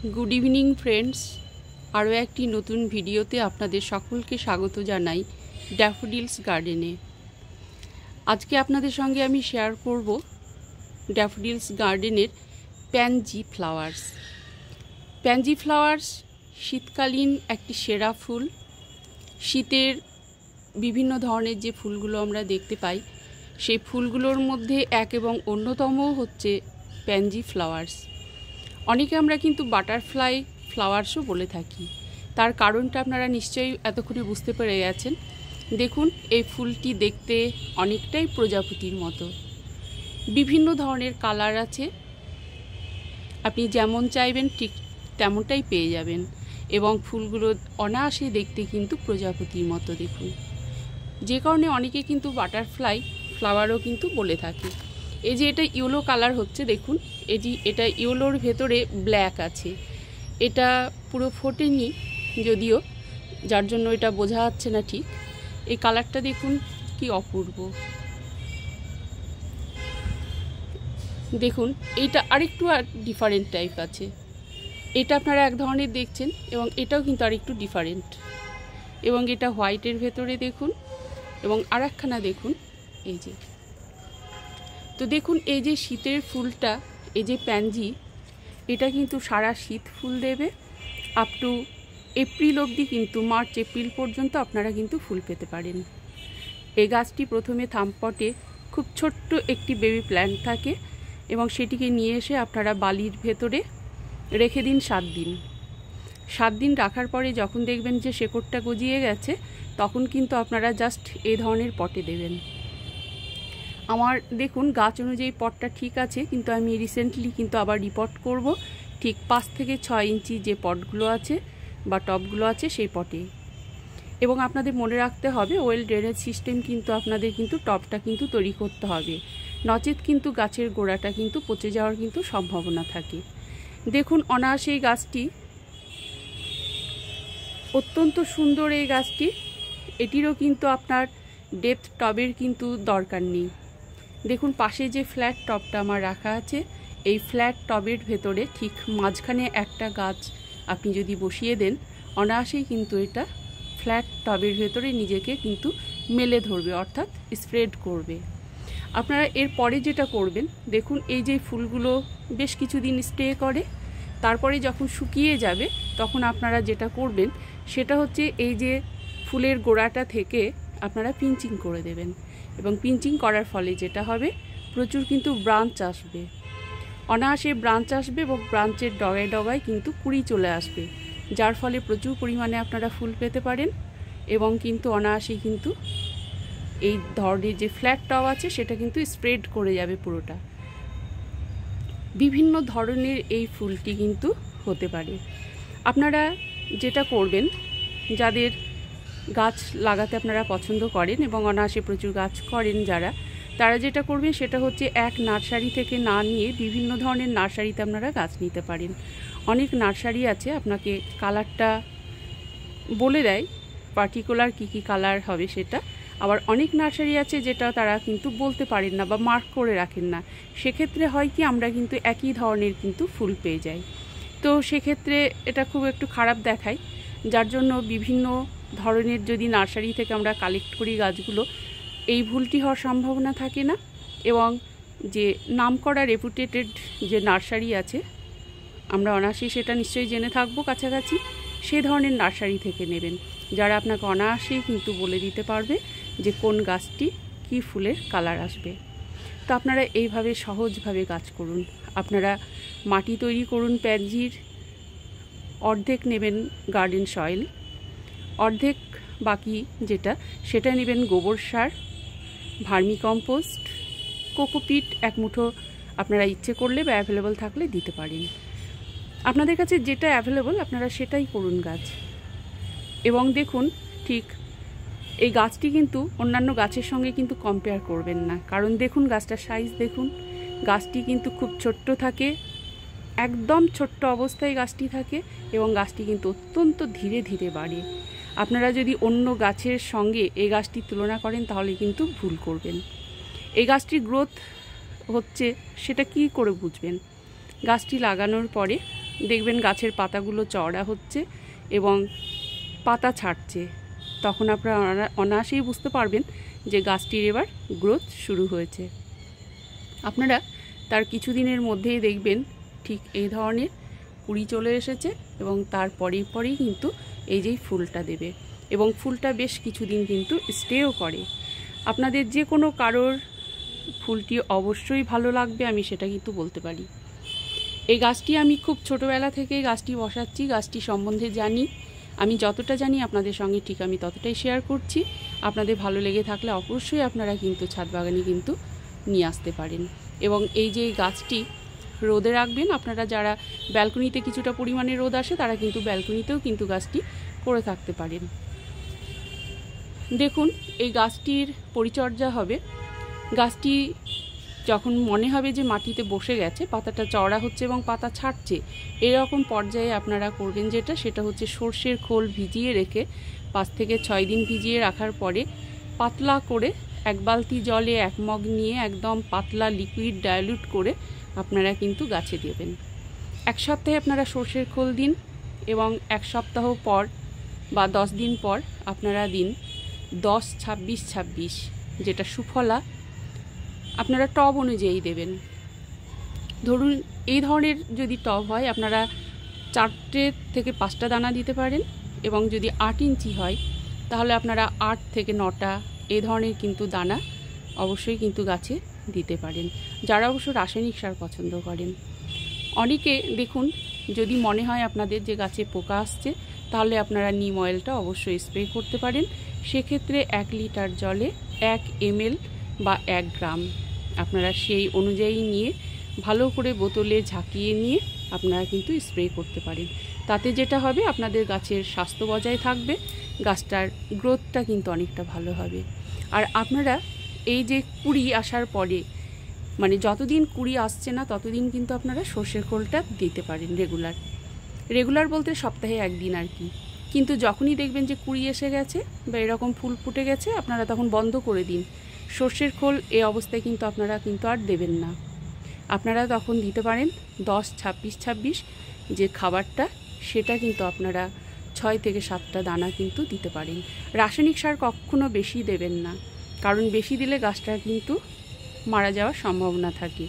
Good evening friends आरो एक नतून भिडियोते आपनादेर सकलके स्वागत जानाई डैफोडिल्स गार्डेने। आज के आपनादेर संगे आमी शेयर करब डैफोडिल्स गार्डेनेर पैनजी फ्लावार्स। पैनजी फ्लावार्स शीतकालीन एक सेरा फुल। शीतेर विभिन्न धरनेर जे फुलगुलो आमरा देखते पाई सेई फुलगुलोर मध्ये एक एबं अन्यतम हच्छे पैनजी फ्लावार्स। अनेके आमरा किन्तु बाटारफ्लाई फ्लावार्सও बोले थाकी। तार कारणटा आपनारा निश्चयই एतक्षणे बुझते पेरे गेছেন। देखुन এই ফুলটি দেখতে অনেকটাই প্রজাপতির মতো। বিভিন্ন ধরনের কালার আছে, আপনি যেমন চাইবেন ঠিক তেমনটাই পেয়ে যাবেন এবং ফুলগুলো অনায়াসে দেখতে কিন্তু প্রজাপতির মতো। দেখুন, যে কারণে অনেকে কিন্তু বাটারফ্লাই ফ্লাওয়ারও কিন্তু বলে থাকে। এই যে এটা ইয়েলো কালার হচ্ছে, দেখুন এই যে এটা ইয়েলোর ভেতরে ব্ল্যাক আছে, এটা পুরো ফোটেনি যদিও, যার জন্য এটা বোঝা যাচ্ছে না ঠিক। এই কালারটা দেখুন কি অপূর্ব। দেখুন এইটা আরেকটু ডিফারেন্ট টাইপ আছে। এটা আপনারা এক ধরনের দেখছেন এবং এটাও কিন্তু আরেকটু ডিফারেন্ট, এবং এটা হোয়াইটের ভেতরে দেখুন এবং আরেকখানা দেখুন এই যে। তো দেখুন এই যে শীতের ফুলটা, এই যে প্যানজি, এটা কিন্তু সারা শীত ফুল দেবে। আপ টু এপ্রিল অবধি কিন্তু, মার্চ এপ্রিল পর্যন্ত আপনারা কিন্তু ফুল পেতে পারেন। এই গাছটি প্রথমে থামপটে খুব ছোট্ট একটি বেবি প্ল্যান্ট থাকে এবং সেটিকে নিয়ে এসে আপনারা বালির ভেতরে রেখে দিন 7 দিন। 7 দিন রাখার পরে যখন দেখবেন যে শেকড়টা গজিয়ে গেছে, তখন কিন্তু আপনারা জাস্ট এই ধরনের পটে দেবেন। আমার দেখুন গাছ অনুযায়ী পটটা ঠিক আছে, কিন্তু আমি রিসেন্টলি কিন্তু আবার রিপট করব ঠিক 5 থেকে 6 ইঞ্চি যে পটগুলো আছে বা টবগুলো আছে সেই পটে। এবং আপনাদের মনে রাখতে হবে ওয়েল ড্রেনেজ সিস্টেম কিন্তু আপনাদের কিন্তু টবটা কিন্তু তৈরি করতে হবে, নচেত কিন্তু গাছের গোড়াটা কিন্তু পচে যাওয়ার কিন্তু সম্ভাবনা থাকে। দেখুন অনায়াসে এই গাছটি অত্যন্ত সুন্দর। এই গাছটি, এটিরও কিন্তু আপনার ডেপথ টবের কিন্তু দরকার নেই। দেখুন পাশে যে ফ্ল্যাট টবটা আমার রাখা আছে, এই ফ্ল্যাট টবের ভেতরে ঠিক মাঝখানে একটা গাছ আপনি যদি বসিয়ে দেন, অনায়াসেই কিন্তু এটা ফ্ল্যাট টবের ভেতরে নিজেকে কিন্তু মেলে ধরবে, অর্থাৎ স্প্রেড করবে। আপনারা এর পরে যেটা করবেন, দেখুন এই যে ফুলগুলো বেশ কিছুদিন স্টে করে, তারপরে যখন শুকিয়ে যাবে তখন আপনারা যেটা করবেন সেটা হচ্ছে এই যে ফুলের গোড়াটা থেকে আপনারা পিঞ্চিং করে দেবেন, এবং পিঞ্চিং করার ফলে যেটা হবে প্রচুর কিন্তু ব্রাঞ্চ আসবে, অনায়াসে ব্রাঞ্চ আসবে এবং ব্রাঞ্চের ডগায় ডগায় কিন্তু কুড়ি চলে আসবে, যার ফলে প্রচুর পরিমাণে আপনারা ফুল পেতে পারেন এবং কিন্তু অনায়াসেই কিন্তু এই ধরনের যে ফ্ল্যাট টব আছে সেটা কিন্তু স্প্রেড করে যাবে পুরোটা। বিভিন্ন ধরনের এই ফুলটি কিন্তু হতে পারে। আপনারা যেটা করবেন, যাদের গাছ লাগাতে আপনারা পছন্দ করেন এবং অনায়াসে প্রচুর গাছ করেন যারা, তারা যেটা করবেন সেটা হচ্ছে এক নার্সারি থেকে না নিয়ে বিভিন্ন ধরনের নার্সারিতে আপনারা গাছ নিতে পারেন। অনেক নার্সারি আছে আপনাকে কালারটা বলে দেয়, পার্টিকুলার কী কী কালার হবে সেটা। আবার অনেক নার্সারি আছে যেটা তারা কিন্তু বলতে পারেন না বা মার্ক করে রাখেন না। সেক্ষেত্রে হয় কি, আমরা কিন্তু একই ধরনের কিন্তু ফুল পেয়ে যাই। তো সেক্ষেত্রে এটা খুব একটু খারাপ দেখায়, যার জন্য বিভিন্ন ধরনের যদি নার্সারি থেকে আমরা কালেক্ট করি গাছগুলো, এই ভুলটি হওয়ার সম্ভাবনা থাকে না। এবং যে নামকরা রেপুটেটেড যে নার্সারি আছে, আমরা অনায়াসেই সেটা নিশ্চয়ই জেনে থাকবো কাছাকাছি, সেই ধরনের নার্সারি থেকে নেবেন, যারা আপনাকে অনায়াসেই কিন্তু বলে দিতে পারবে যে কোন গাছটি কী ফুলের কালার আসবে। তো আপনারা এইভাবে সহজভাবে গাছ করুন। আপনারা মাটি তৈরি করুন প্যানজির, অর্ধেক নেবেন গার্ডেন সয়েল, অর্ধেক বাকি যেটা সেটা নেবেন গোবর সার, ভার্মি কম্পোস্ট, কোকোপিট 1 মুঠো আপনারা ইচ্ছে করলে বা অ্যাভেলেবল থাকলে দিতে পারেন। আপনাদের কাছে যেটা অ্যাভেলেবল আপনারা সেটাই করুন গাছ। এবং দেখুন ঠিক এই গাছটি কিন্তু অন্যান্য গাছের সঙ্গে কিন্তু কম্পেয়ার করবেন না, কারণ দেখুন গাছটার সাইজ দেখুন, গাছটি কিন্তু খুব ছোট্ট থাকে, একদম ছোট্ট অবস্থায় গাছটি থাকে এবং গাছটি কিন্তু অত্যন্ত ধীরে ধীরে বাড়ে। আপনারা যদি অন্য গাছের সঙ্গে এই গাছটির তুলনা করেন তাহলে কিন্তু ভুল করবেন। এই গাছটির গ্রোথ হচ্ছে সেটা কি করে বুঝবেন? গাছটি লাগানোর পরে দেখবেন গাছের পাতাগুলো চওড়া হচ্ছে এবং পাতা ছাড়ছে, তখন আপনারা অনায়াসেই বুঝতে পারবেন যে গাছটির এবার গ্রোথ শুরু হয়েছে। আপনারা তার কিছুদিনের মধ্যেই দেখবেন ঠিক এই ধরনের কুড়ি চলে এসেছে এবং তার পরেই কিন্তু এই যেই ফুলটা দেবে এবং ফুলটা বেশ কিছুদিন কিন্তু স্টেও করে। আপনাদের যে কোনো কারোর ফুলটি অবশ্যই ভালো লাগবে, আমি সেটা কিন্তু বলতে পারি। এই গাছটি আমি খুব ছোটোবেলা থেকে গাছটি বসাচ্ছি, গাছটি সম্বন্ধে জানি। আমি যতটা জানি আপনাদের সঙ্গে ঠিক আমি ততটাই শেয়ার করছি। আপনাদের ভালো লেগে থাকলে অবশ্যই আপনারা কিন্তু ছাদ বাগানে কিন্তু নিয়ে আসতে পারেন। এবং এই যে গাছটি রোদে রাখবেন, আপনারা যারা ব্যালকনিতে কিছুটা পরিমাণে রোদ আসে তারা কিন্তু ব্যালকনিতেও কিন্তু গাছটি করে থাকতে পারেন। দেখুন এই গাছটির পরিচর্যা হবে, গাছটি যখন মনে হবে যে মাটিতে বসে গেছে, পাতাটা চওড়া হচ্ছে এবং পাতা ছাড়ছে, এরকম পর্যায়ে আপনারা করবেন যেটা, সেটা হচ্ছে সর্ষের খোল ভিজিয়ে রেখে 5 থেকে 6 দিন ভিজিয়ে রাখার পরে পাতলা করে 1 বালতি জলে 1 মগ নিয়ে একদম পাতলা লিকুইড ডাইলুট করে আপনারা কিন্তু গাছে দেবেন। 1 সপ্তাহে আপনারা সর্ষের খোল দিন এবং 1 সপ্তাহ পর বা 10 দিন পর আপনারা দিন 10-26-26, যেটা সুফলা আপনারা টব অনুযায়ী দেবেন। ধরুন এই ধরনের যদি টব হয় আপনারা 4টে থেকে 5টা দানা দিতে পারেন, এবং যদি 8 ইঞ্চি হয় তাহলে আপনারা 8 থেকে 9টা এই ধরনের কিন্তু দানা অবশ্যই কিন্তু গাছে দিতে পারেন, যারা অবশ্য রাসায়নিক সার পছন্দ করেন। অনেকে দেখুন যদি মনে হয় আপনাদের যে গাছে পোকা আসছে, তাহলে আপনারা নিম অয়েলটা অবশ্যই স্প্রে করতে পারেন। সেক্ষেত্রে 1 লিটার জলে 1 ml বা 1 গ্রাম আপনারা সেই অনুযায়ী নিয়ে ভালো করে বোতলে ঝাঁকিয়ে নিয়ে আপনারা কিন্তু স্প্রে করতে পারেন। তাতে যেটা হবে আপনাদের গাছের স্বাস্থ্য বজায় থাকবে, গাছটার গ্রোথটা কিন্তু অনেকটা ভালো হবে। আর আপনারা এই যে কুড়ি আসার পরে, মানে যতদিন কুড়ি আসছে না ততদিন কিন্তু আপনারা সর্ষের খোলটা দিতে পারেন রেগুলার বলতে সপ্তাহে 1 দিন আর কি। কিন্তু যখনই দেখবেন যে কুড়ি এসে গেছে বা এরকম ফুল ফুটে গেছে, আপনারা তখন বন্ধ করে দিন। সর্ষের খোল এই অবস্থায় কিন্তু আপনারা কিন্তু আর দেবেন না। আপনারা তখন দিতে পারেন 10-26-26 যে খাবারটা, সেটা কিন্তু আপনারা 6 থেকে 7টা দানা কিন্তু দিতে পারেন। রাসায়নিক সার কখনো বেশি দেবেন না, কারণ বেশি দিলে গাছটা কিন্তু মারা যাওয়ার সম্ভাবনা থাকে।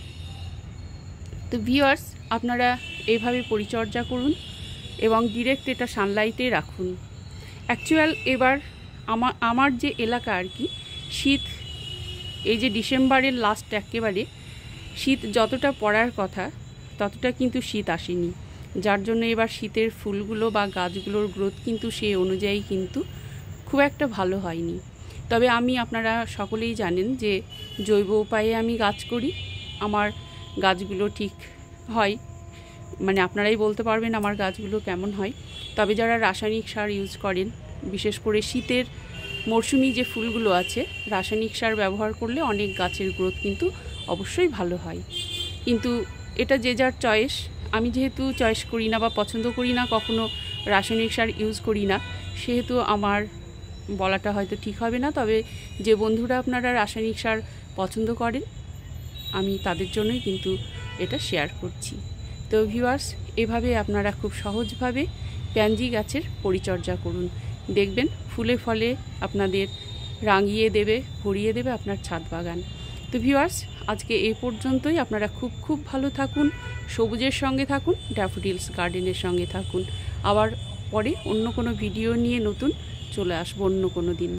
তো ভিউয়ার্স, আপনারা এইভাবে পরিচর্যা করুন এবং ডিরেক্ট এটা সানলাইটে রাখুন। অ্যাকচুয়াল এবার আমার যে এলাকা আর কি, শীত এই যে ডিসেম্বরের লাস্ট একেবারে শীত যতটা পড়ার কথা ততটা কিন্তু শীত আসেনি, যার জন্য এবার শীতের ফুলগুলো বা গাছগুলোর গ্রোথ কিন্তু সেই অনুযায়ী কিন্তু খুব একটা ভালো হয়নি। তবে আপনারা সকলেই জানেন যে জৈব উপায়ে আমি গাছ করি, আমার গাছগুলো ঠিক হয়, মানে আপনারাই বলতে পারবেন আমার গাছগুলো কেমন হয়। তবে যারা রাসায়নিক সার ইউজ করেন, বিশেষ করে শীতের মরশুমি যে ফুলগুলো আছে, রাসায়নিক সার ব্যবহার করলে অনেক গাছের গ্রোথ কিন্তু অবশ্যই ভালো হয়। কিন্তু এটা যে যার চয়েস। আমি যেহেতু চয়েস করি না বা পছন্দ করি না, কখনো রাসায়নিক সার ইউজ করি না, সেহেতু আমার বলাটা হয়তো ঠিক হবে না। তবে যে বন্ধুরা আপনারা রাসায়নিক সার পছন্দ করেন, আমি তাদের জন্যই কিন্তু এটা শেয়ার করছি। তো ভিউয়ার্স, এভাবে আপনারা খুব সহজভাবে প্যানজি গাছের পরিচর্যা করুন, দেখবেন ফুলে ফলে আপনাদের রাঙিয়ে দেবে, ভরিয়ে দেবে আপনার ছাদ বাগান। তো ভিউয়ার্স, আজকে এই পর্যন্তই। আপনারা খুব ভালো থাকুন, সবুজের সঙ্গে থাকুন, ড্যাফোডিলস গার্ডেনের সঙ্গে থাকুন। আবার পরে অন্য কোনো ভিডিও নিয়ে নতুন চলে আসবো অন্য কোনো দিন।